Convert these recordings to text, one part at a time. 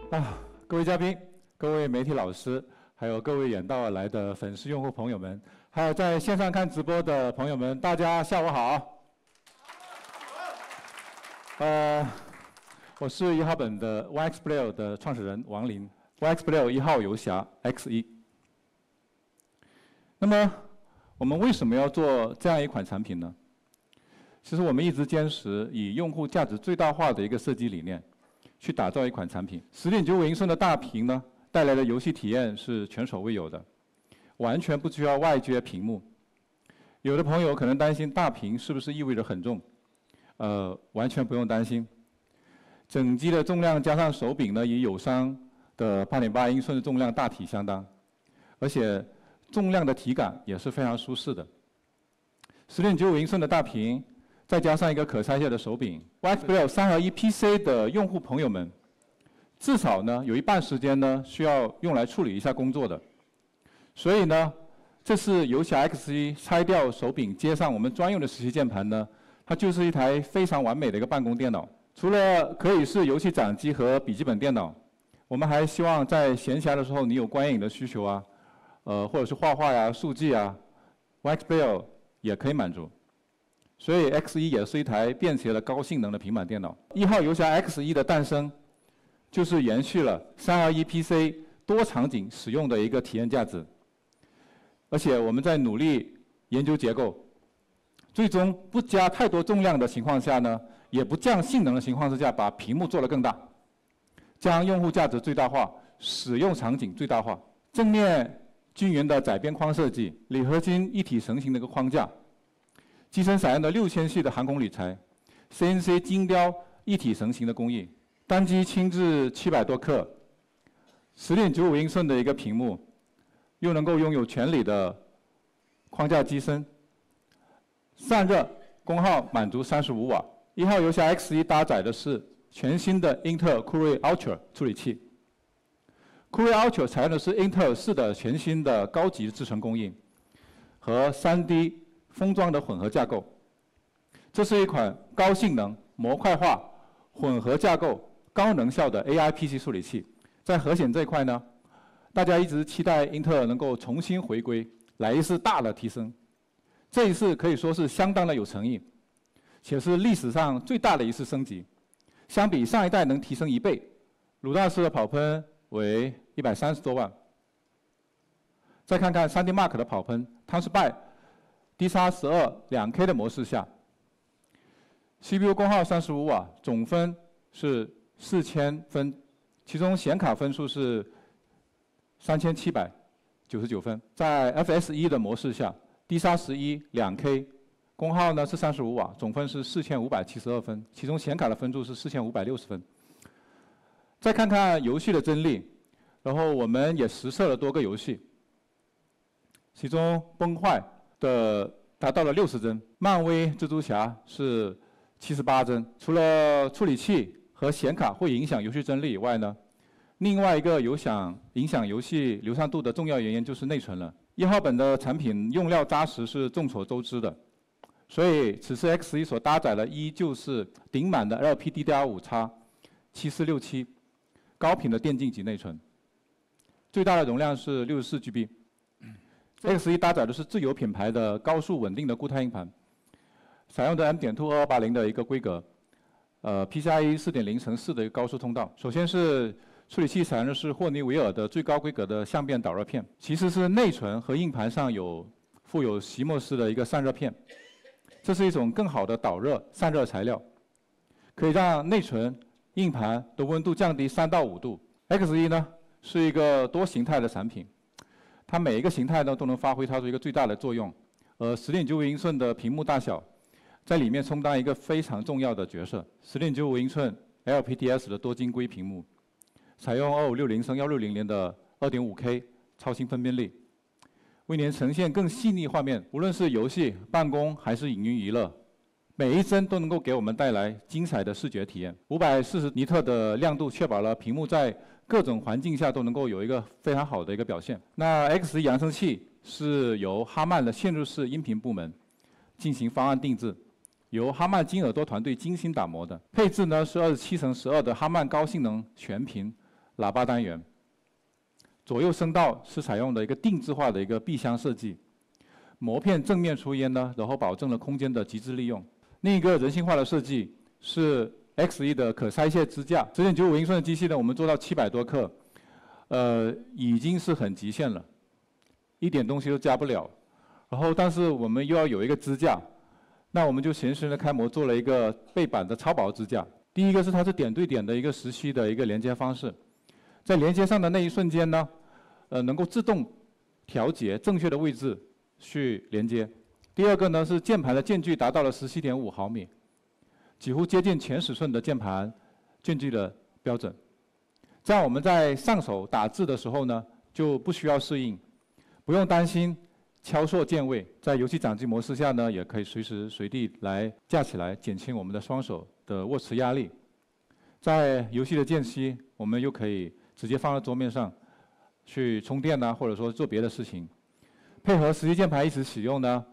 各位嘉宾、各位媒体老师，还有各位远道而来的粉丝用户朋友们，还有在线上看直播的朋友们，大家下午好。我是1号本的 YXPlayer 的创始人王林 ，YXPlayer 1号游侠 X1。那么，我们为什么要做这样一款产品呢？其实我们一直坚持以用户价值最大化的一个设计理念，去打造一款产品。10.95英寸的大屏呢，带来的游戏体验是前所未有的，完全不需要外接屏幕。有的朋友可能担心大屏是不是意味着很重？完全不用担心。整机的重量加上手柄呢，与友商的8.8英寸的重量大体相当，而且重量的体感也是非常舒适的。10.95英寸的大屏，再加上一个可拆卸的手柄 ，YXPlayer 3合1 PC 的用户朋友们，至少呢有一半时间呢需要用来处理一下工作的。所以呢，这次游侠 X1 拆掉手柄，接上我们专用的17键盘呢，它就是一台非常完美的一个办公电脑。除了可以是游戏掌机和笔记本电脑，我们还希望在闲暇的时候你有观影的需求啊，或者是画画呀、速记啊 ，YXPlayer 也可以满足。所以 X1 也是一台便携的高性能的平板电脑。1号游侠 X1 的诞生，就是延续了3合1 PC 多场景使用的一个体验价值。而且我们在努力研究结构，最终不加太多重量的情况下呢，也不降性能的情况之下，把屏幕做得更大，将用户价值最大化，使用场景最大化。正面均匀的窄边框设计，铝合金一体成型的一个框架，机身采用的6000系的航空铝材 ，CNC 精雕一体成型的工艺，单机轻至700多克，10.95英寸的一个屏幕，又能够拥有全铝的框架机身，散热功耗满足35瓦。1号游侠 X1 搭载的是全新的英特尔酷睿 Ultra 处理器。酷睿 Ultra 采用的是英特尔4的全新的高级制程工艺和 3D 封装的混合架构。这是一款高性能、模块化、混合架构、高能效的 AI PC 处理器。在核显这一块呢，大家一直期待英特尔能够重新回归，来一次大的提升。这一次可以说是相当的有诚意，且是历史上最大的一次升级。相比上一代能提升1倍，鲁大师的跑喷为130多万。再看看 3D Mark 的跑喷，它是在 D-12 2K 的模式下 ，CPU 功耗35瓦，总分是4000分，其中显卡分数是3799分。在 FS1 的模式下 ，D-11 2K 功耗呢是35瓦，总分是4572分，其中显卡的分数是4560分。再看看游戏的帧率，然后我们也实测了多个游戏，其中崩坏的达到了60帧，漫威蜘蛛侠是78帧。除了处理器和显卡会影响游戏帧率以外呢，另外一个影响游戏流畅度的重要原因就是内存了。1号本的产品用料扎实是众所周知的，所以此次 X1 所搭载的依旧是顶满的 LPDDR5X7467 高频的电竞级内存，最大的容量是64GB。X1 搭载的是自有品牌的高速稳定的固态硬盘，采用的 M.22280的一个规格，PCIe 4.0/4的一个高速通道。首先是处理器采用的是霍尼韦尔的最高规格的相变导热片，其次是内存和硬盘上附有席莫斯的一个散热片，这是一种更好的导热散热材料，可以让内存、硬盘的温度降低3到5度。X1 呢是一个多形态的产品，它每一个形态呢都能发挥它的一个最大的作用。10.95英寸的屏幕大小，在里面充当一个非常重要的角色。10.95英寸 LPDS 的多晶硅屏幕，采用2560x1600的2.5K 超清分辨率，为您呈现更细腻画面。无论是游戏、办公还是影音娱乐，每一帧都能够给我们带来精彩的视觉体验。540尼特的亮度确保了屏幕在各种环境下都能够有一个非常好的一个表现。那 X1 扬声器是由哈曼的嵌入式音频部门进行方案定制，由哈曼金耳朵团队精心打磨的。配置呢是27×12的哈曼高性能全屏喇叭单元，左右声道是采用的一个定制化的一个闭箱设计，膜片正面出烟呢，然后保证了空间的极致利用。另一个人性化的设计是 X1的可拆卸支架，10.95英寸的机器呢，我们做到700多克，已经是很极限了，一点东西都加不了。然后，但是我们又要有一个支架，那我们就随身的开模做了一个背板的超薄支架。第一个是它是点对点的一个时吸的一个连接方式，在连接上的那一瞬间呢，能够自动调节正确的位置去连接。第二个呢是键盘的间距达到了17.5毫米，几乎接近全尺寸的键盘间距的标准。这样我们在上手打字的时候呢，就不需要适应，不用担心敲错键位。在游戏掌机模式下呢，也可以随时随地来架起来，减轻我们的双手的握持压力。在游戏的间隙，我们又可以直接放在桌面上去充电或者说做别的事情。配合实际键盘一起使用呢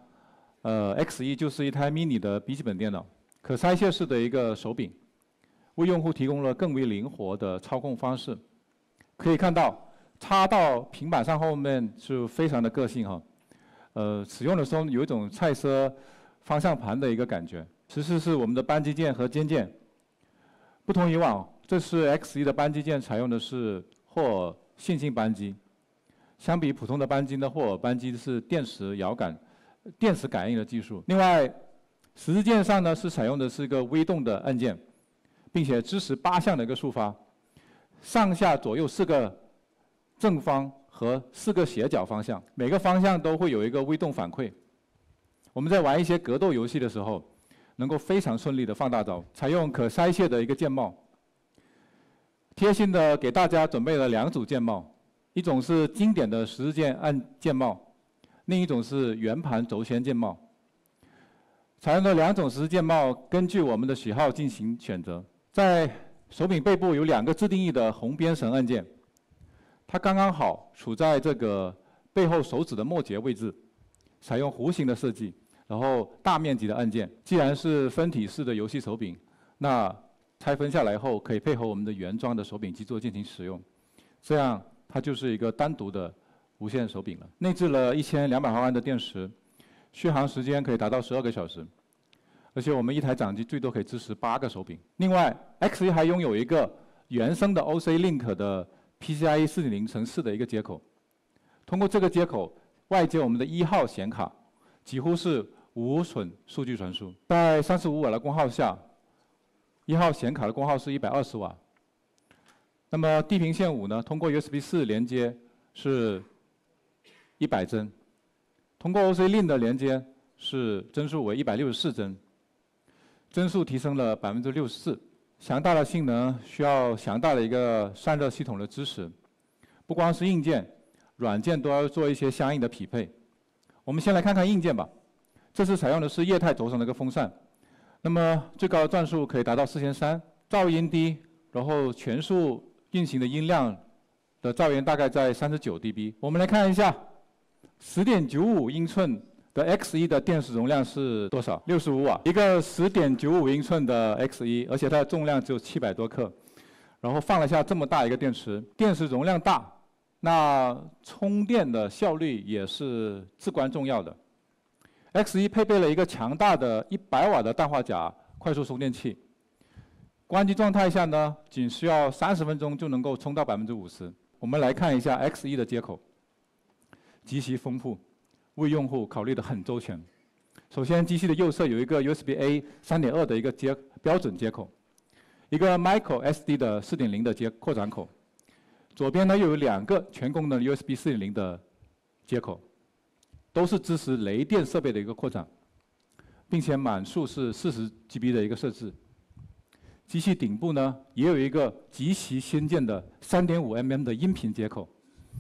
，X1就是一台 mini 的笔记本电脑，可拆卸式的一个手柄，为用户提供了更为灵活的操控方式。可以看到，插到平板上后面是非常的个性哈。使用的时候有一种菜色方向盘的一个感觉。其次是我们的扳机键和肩键，不同以往，这次 X1的扳机键采用的是霍尔线性扳机。相比普通的扳机呢，霍尔扳机是电磁感应的技术。另外，十字键上呢是采用的是一个微动的按键，并且支持8项的一个触发，上下左右4个正方和4个斜角方向，每个方向都会有一个微动反馈。我们在玩一些格斗游戏的时候，能够非常顺利的放大招。采用可拆卸的一个键帽，贴心的给大家准备了2组键帽。一种是经典的十字键按键帽，另一种是圆盘轴线键帽。采用的2种十字键帽，根据我们的喜好进行选择。在手柄背部有2个自定义的红边绳按键，它刚刚好处在这个背后手指的末节位置，采用弧形的设计，然后大面积的按键。既然是分体式的游戏手柄，那拆分下来后可以配合我们的原装的手柄基座进行使用，这样它就是一个单独的无线手柄了。内置了1200毫安的电池，续航时间可以达到12个小时。而且我们一台掌机最多可以支持8个手柄。另外 ，X1 还拥有一个原生的 OC Link 的 PCIe 4.0/4的一个接口。通过这个接口，外接我们的1号显卡，几乎是无损数据传输。在35瓦的功耗下，1号显卡的功耗是120瓦。那么地平线5呢，通过 USB4 连接是100帧，通过 OC Link 的连接是帧数为164帧，帧数提升了64%。强大的性能需要强大的一个散热系统的支持，不光是硬件，软件都要做一些相应的匹配。我们先来看看硬件吧。这次采用的是液态轴承的一个风扇，那么最高的转速可以达到4300，噪音低，然后全速运行的音量的噪音大概在39 dB。我们来看一下，10.95英寸的 X1 的电池容量是多少？65瓦。一个10.95英寸的 X1，而且它的重量只有700多克，然后放了下这么大一个电池，电池容量大，那充电的效率也是至关重要的。X1 配备了一个强大的100瓦的氮化钾快速充电器。关机状态下呢，仅需要30分钟就能够充到50%。我们来看一下 X1 的接口，极其丰富，为用户考虑得很周全。首先，机器的右侧有一个 USB-A 3.2的一个标准接口，一个 Micro SD 的4.0的扩展口，左边呢又有2个全功能 USB 4.0的接口，都是支持雷电设备的一个扩展，并且码数是40GB 的一个设置。机器顶部呢，也有一个极其先进的3.5mm 的音频接口。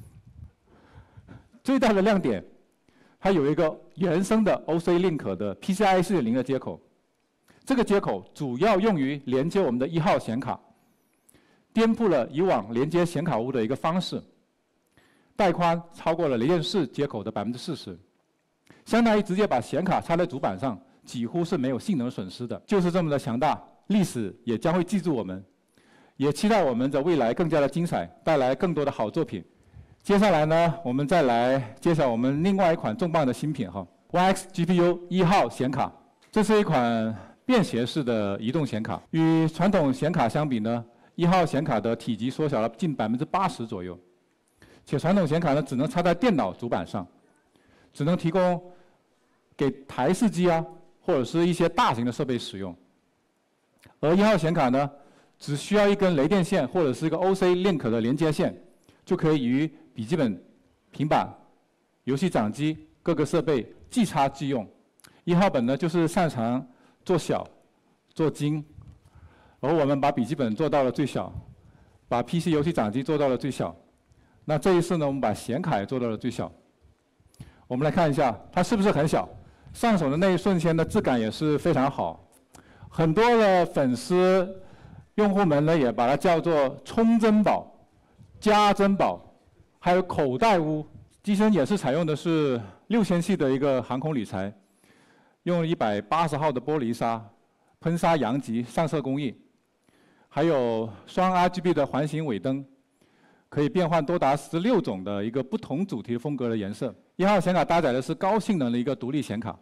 最大的亮点，它有一个原生的 OC Link 的 PCIe 4.0的接口。这个接口主要用于连接我们的1号显卡，颠覆了以往连接显卡坞的一个方式。带宽超过了雷电4接口的40%，相当于直接把显卡插在主板上，几乎是没有性能损失的。就是这么的强大。历史也将会记住我们， 也期待我们的未来更加的精彩，带来更多的好作品。接下来呢，我们再来介绍我们另外一款重磅的新品哈 ，YX GPU 1号显卡。这是一款便携式的移动显卡，与传统显卡相比呢，1号显卡的体积缩小了近80%左右，且传统显卡呢只能插在电脑主板上，只能提供给台式机啊或者是一些大型的设备使用。而1号显卡呢，只需要一根雷电线或者是一个 OC Link 的连接线，就可以与笔记本、平板、游戏掌机各个设备即插即用。1号本呢就是擅长做小、做精，而我们把笔记本做到了最小，把 PC 游戏掌机做到了最小。那这一次呢，我们把显卡也做到了最小。我们来看一下，它是不是很小？上手的那一瞬间的质感也是非常好。很多的粉丝、用户们呢，也把它叫做充珍宝、家珍宝，还有口袋屋。机身也是采用的是6000系的一个航空铝材，用180号的玻璃纱，喷砂阳极上色工艺，还有双 RGB 的环形尾灯，可以变换多达16种的一个不同主题风格的颜色。1号显卡搭载的是高性能的一个独立显卡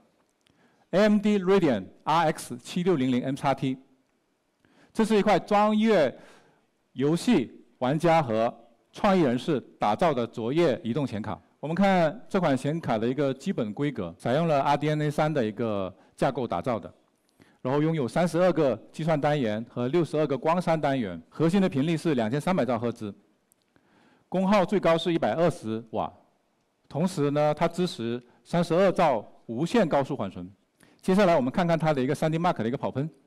，AMD Radeon RX 7600MXT。这是一块专业游戏玩家和创意人士打造的卓越移动显卡。我们看这款显卡的一个基本规格，采用了 RDNA 3的一个架构打造的，然后拥有32个计算单元和62个光栅单元，核心的频率是2300兆赫兹，功耗最高是120瓦，同时呢，它支持32兆无线高速缓存。接下来我们看看它的一个 3D Mark 的一个跑分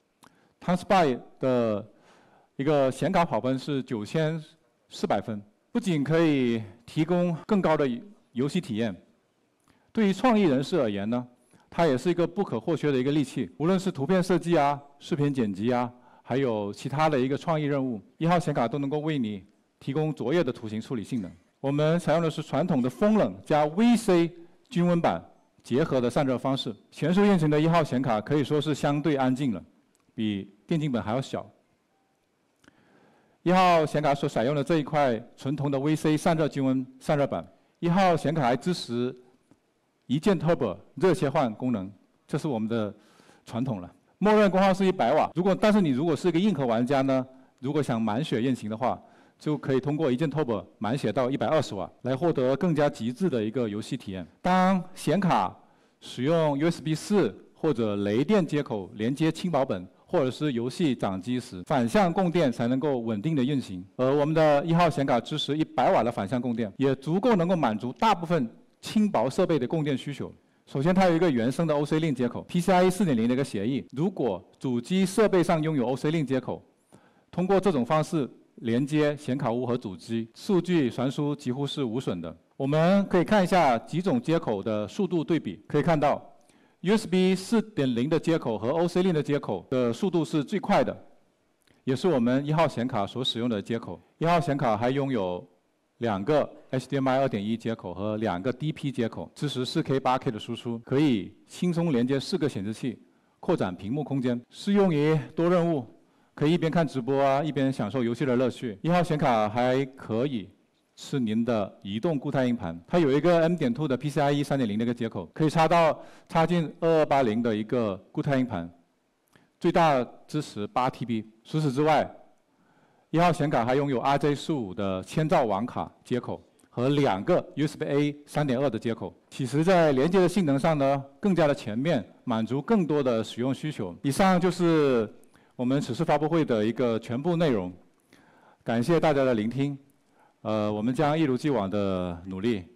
，TimeSpy 的一个显卡跑分是9400分。不仅可以提供更高的游戏体验，对于创意人士而言呢，它也是一个不可或缺的一个利器。无论是图片设计啊、视频剪辑啊，还有其他的一个创意任务，1号显卡都能够为你提供卓越的图形处理性能。我们采用的是传统的风冷加 VC 均温板结合的散热方式。全速运行的1号显卡可以说是相对安静了，比电竞本还要小。1号显卡所采用的这一块纯铜的 VC 散热均温散热板，1号显卡还支持一键 Turbo 热切换功能，这是我们的传统了。默认功耗是100瓦，但是你如果是一个硬核玩家呢，如果想满血运行的话，就可以通过一键 Turbo 满血到120瓦，来获得更加极致的一个游戏体验。当显卡使用 USB 4或者雷电接口连接轻薄本或者是游戏掌机时，反向供电才能够稳定的运行。而我们的1号显卡支持100瓦的反向供电，也足够能够满足大部分轻薄设备的供电需求。首先，它有一个原生的 OC Link 接口 ，PCIe 4.0的一个协议。如果主机设备上拥有 OC Link 接口，通过这种方式连接显卡坞和主机，数据传输几乎是无损的。我们可以看一下几种接口的速度对比，可以看到 USB 4.0的接口和 OC Link 的接口的速度是最快的，也是我们1号显卡所使用的接口。1号显卡还拥有2个 HDMI 2.1 接口和2个 DP 接口，支持 4K、8K 的输出，可以轻松连接4个显示器，扩展屏幕空间，适用于多任务，可以一边看直播啊，一边享受游戏的乐趣。1号显卡还可以是您的移动固态硬盘，它有一个 M.2 的 PCIe 3.0的一个接口，可以插进2280的一个固态硬盘，最大支持8TB。除此之外，1号显卡还拥有 RJ45的千兆网卡接口和2个 USB-A 3.2的接口。其实，在连接的性能上呢，更加的全面，满足更多的使用需求。以上就是我们此次发布会的一个全部内容，感谢大家的聆听。我们将一如既往的努力，